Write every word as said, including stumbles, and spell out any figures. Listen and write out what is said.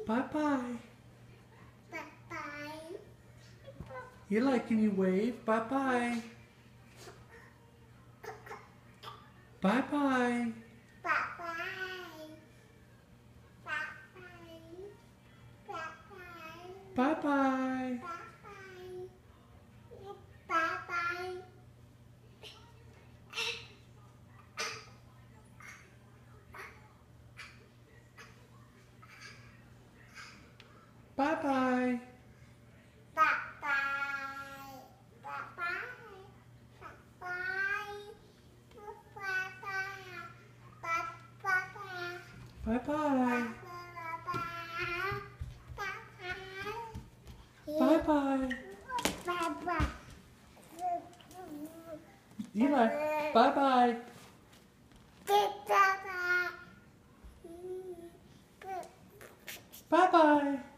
Bye-bye. Bye-bye. You like any wave? Bye-bye. Bye-bye. Bye-bye. Bye-bye. Bye-bye. Bye-bye. Bye-bye. Bye-bye. Bye-bye. Eli, bye-bye. Bye-bye.